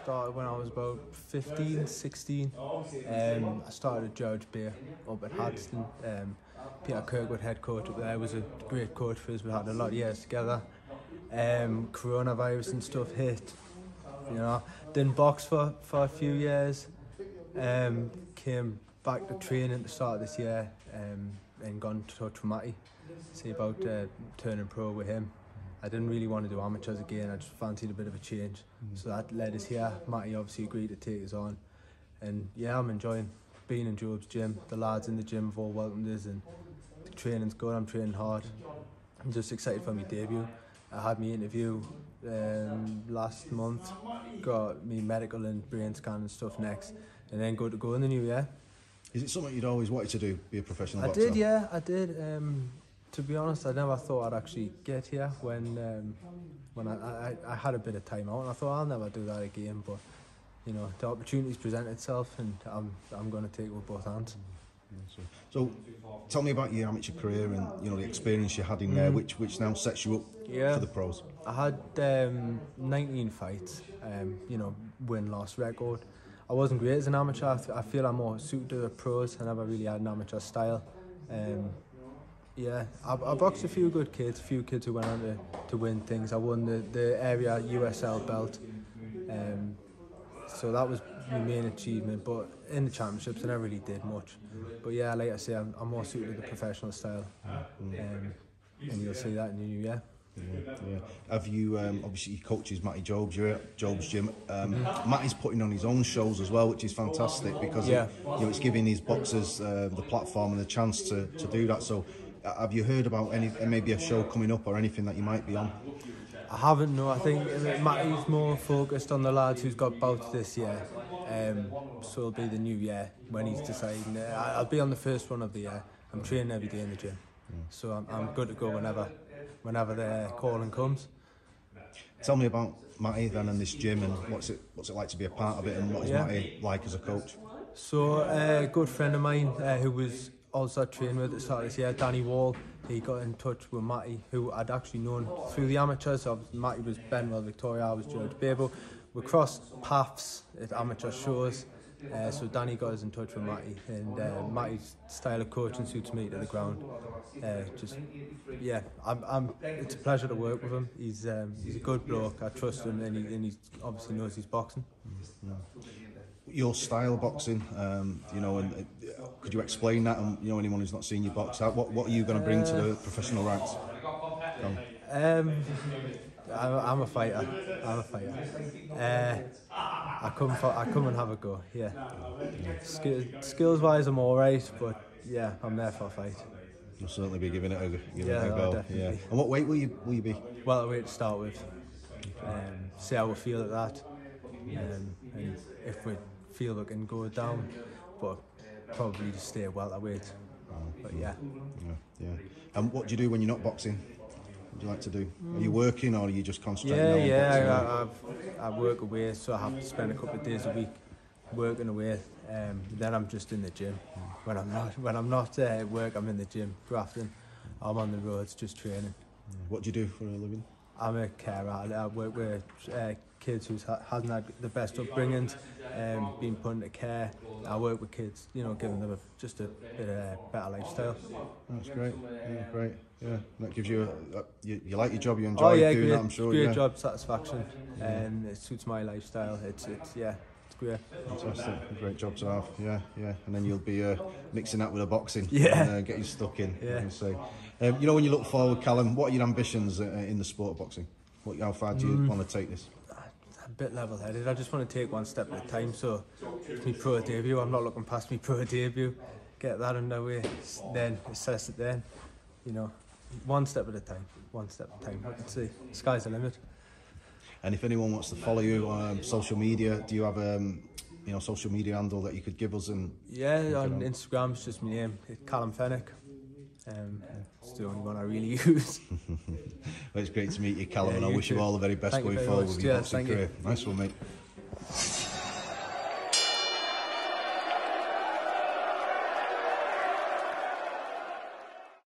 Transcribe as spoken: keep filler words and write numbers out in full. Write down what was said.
started when I was about fifteen, sixteen. Um, I started at George Beer up at Hadston. Um, Peter Kirkwood, head coach up there, was a great coach for us. We had a lot of years together. Um, coronavirus and stuff hit. You know, didn't box for, for a few years. Um, came back to training at the start of this year um, and gone to touch with Matty. See about uh, turning pro with him. I didn't really want to do amateurs again. I just fancied a bit of a change. Mm. So that led us here. Matty obviously agreed to take us on. And yeah, I'm enjoying being in Job's gym. The lads in the gym have all welcomed us and the training's good. I'm training hard. I'm just excited for my debut. I had my interview um, last month, got me medical and brain scan and stuff next, and then good to go in the new year. Is it something you'd always wanted to do, be a professional I boxer? did, yeah, I did. Um, to be honest, I never thought I'd actually get here when um, when I, I, I had a bit of time out, and I thought I'll never do that again, but you know, the opportunities present itself, and I'm, I'm going to take it with both hands. So, so tell me about your amateur career and you know the experience you had in there, mm. which which now sets you up yeah. for the pros. I had um, nineteen fights, um, you know, win-loss record. I wasn't great as an amateur. I feel I'm more suited to the pros. I never really had an amateur style. Um, yeah, I, I boxed a few good kids, a few kids who went on to, to win things. I won the, the area U S L belt. Um, so that was my main achievement, but in the championships I never really did much. But yeah, like I say, I'm, I'm more suited to the professional style, um, and you'll see that in the new year. Yeah, yeah. Have you, um, obviously he coaches Matty Jobs, you're at Jobs Gym. Um, mm-hmm. Matty's putting on his own shows as well, which is fantastic because yeah. it, you know, it's giving his boxers uh, the platform and the chance to, to do that. So uh, have you heard about any maybe a show coming up or anything that you might be on? I haven't, no. I think Matty's more focused on the lads who's got bouts this year. Um, so it'll be the new year when he's deciding. Uh, I'll be on the first one of the year. I'm training every day in the gym. Yeah. So I'm, I'm good to go whenever whenever the calling comes. Tell me about Matty then and this gym, and what's it what's it like to be a part of it, and what is yeah. Matty like as a coach? So uh, a good friend of mine uh, who was also training with at the start of this year, Danny Wall, he got in touch with Matty, who I'd actually known through the amateurs. So Matty was Benwell Victoria, I was George Babel. We crossed paths at amateur shows, uh, so Danny got us in touch with Matty, and uh, Matty's style of coaching suits me to the ground. Uh, just, yeah, I'm, I'm, it's a pleasure to work with him. He's um, he's a good bloke, I trust him, and he, and he obviously knows his boxing. Yeah. Your style of boxing, um, you know, and uh, could you explain that? And you know, anyone who's not seen you box, how, what what are you going to bring uh, to the professional ranks? Um, I'm, I'm a fighter. I'm a fighter. Uh, I come for, I come and have a go. Yeah. Skill, skills wise, I'm all right, but yeah, I'm there for a fight. You'll certainly be giving it a, giving yeah, it a go. Definitely. Yeah. And what weight will you will you be? Welterweight to start with. Um, see how we feel at that. Um, and if we feel we can go down, but probably just stay welterweight. But yeah. Yeah, yeah. And what do you do when you're not boxing? What do you like to do? Are you working or are you just concentrating yeah, on yeah, boxing? I, I, I work away, so I have to spend a couple of days a week working away. Um, then I'm just in the gym. When I'm not, when I'm not uh, at work, I'm in the gym grafting. I'm on the roads just training. What do you do for a living? I'm a carer. I work with uh, kids who ha hasn't had the best upbringings, um, being put into care. I work with kids, you know, giving them a, just a bit of a better lifestyle. That's great. Yeah, great. Yeah, that gives you a, a you, you like your job. You enjoy oh, yeah, doing great, that. I'm sure. Great yeah. job satisfaction, and it suits my lifestyle. It's it's yeah. Great. Fantastic, great job to have, yeah, yeah. And then you'll be uh, mixing that with the boxing, yeah, and uh, getting stuck in. Yeah. So, um, you know, when you look forward, Callum, what are your ambitions uh, in the sport of boxing? What, how far do you mm. want to take this? A bit level-headed. I just want to take one step at a time. So, it's my pro debut. I'm not looking past my pro debut. Get that underway, then assess it. Then, you know, one step at a time. One step at a time. Let's see. Sky's the limit. And if anyone wants to follow you on um, social media, do you have a um, you know social media handle that you could give us? And yeah, on, on Instagram, it's just my name, it's Callum Fenwick. Um, it's the only one I really use. Well, it's great to meet you, Callum, yeah, and I wish too. you all the very best thank going you forward much. with your yeah, boxing career. You. Nice one, mate.